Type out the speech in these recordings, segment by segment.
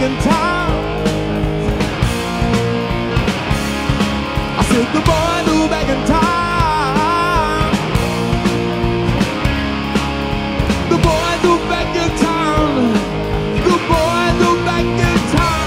in town. I said the boys who back in town. The boys who back in town. The boys who back in town.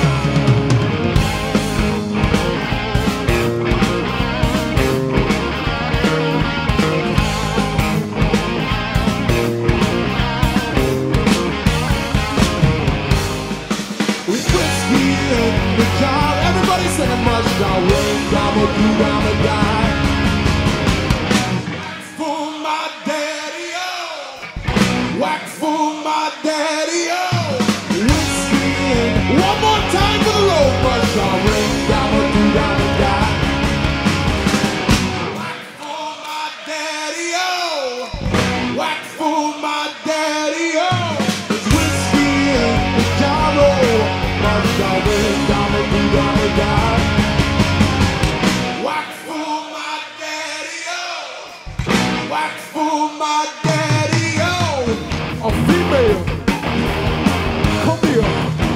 With whiskey in the jar, everybody singing much down, rain, drama, blue, drama, die. Whack for my daddy-o. Whack for my daddy-o. Whiskey in. One more time for the road, much down, rain, drama, blue, drama, die. Whack for my daddy-o. Whack for my daddy-o. There's whiskey in the jar, much down, rain, drama, blue, drama, die. Whack for my daddy-o. Whack for my daddy-o. A female, come here.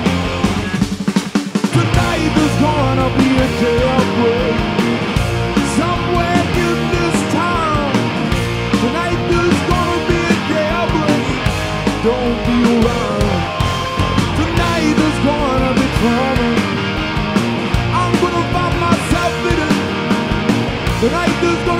Tonight there's gonna be a jailbreak somewhere in this town. Tonight there's gonna be a jailbreak. Don't be around. Tonight there's gonna be trouble. I'm gonna find myself in it. Tonight there's